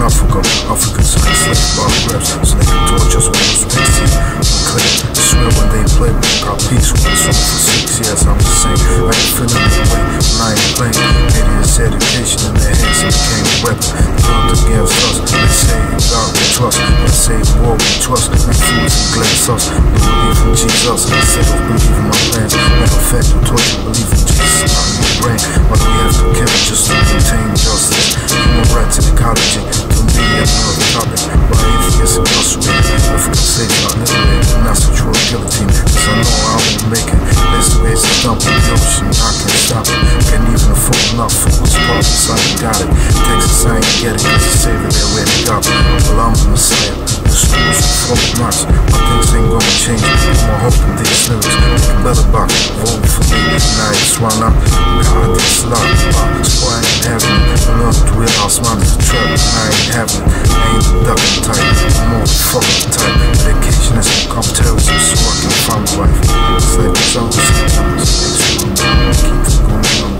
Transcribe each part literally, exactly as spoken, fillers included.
Africa, Africans are enslaved by reps, so they can torch us with those pixie. Unclear, I swear when they play, we got peace with us on for six years. I'm the same, I can feel it the way when I ain't playing. Idiots education in their hands, it became a weapon. Turned against us, they say God we trust, they say war we trust. We fools and glass us, we believe in Jesus instead of believing my plans. Matter of fact, we taught you believe in Jesus, not in your brain. Why do we have to kill just to maintain justice? Human rights and ecology, to me another topic. Why atheists incarcerated, African slaves not liberated, and that's a true guillotine. Cause I know I won't make it. There's the ways to dump in the ocean, I can't stop it. Can't even afford enough for what's purpose, I ain't got it. Texas, I ain't get it, cause the savior there where they got it. Well, I'm the Messiah, the schools are folk nuts. My things ain't gonna change, I'm more hope in these lyrics. Making better box, vote for me, now I just run up. God, this love, so I ain't having it. I learned to realize mine is a trap, and I ain't having it. I ain't the ducking type, I'm more the fucking type. Medication has become terrorism, so I can find my wife. It's like the jungle sometimes, it makes me wonder, keep from going on.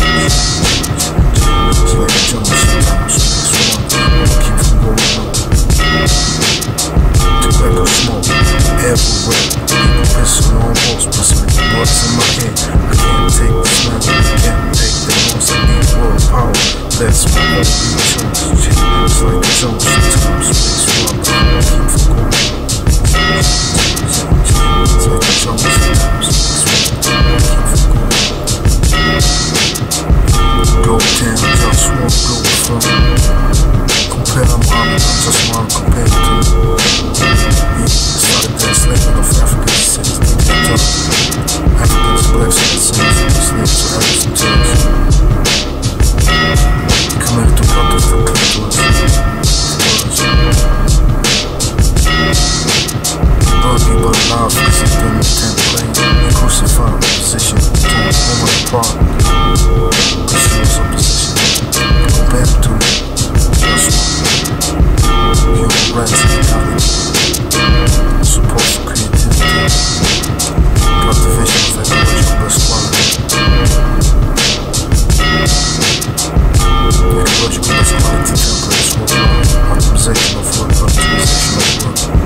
It's like the jungle sometimes, it makes me wonder, keep from going on. Tobacco smoke everywhere, people pissing on walls, pissing the bullets in my head. I can't take the smell, I can't take the noise, I need world power. That's my only choice. It's like the jungle sometimes, it makes me wonder, keep from going on. It's like the jungle sometimes, it makes me wonder, keep from going on. Go down, JustWar, Globalfirm. Compare them all, I'm just one compared to yeah, started that slavery of African cities, they get tough. Africans, blacks, and citizens, slaves to others and terrorists. Committed to protest the clitoris. Buggy but alive, cause he's been in the tent plane. He crucified in position, torn a woman apart. Cause she was a position. Compared to human rights and ecology, support for creativity, cultivation of ecological best quality, ecological best quality templates worldwide, optimization of work, optimization of work.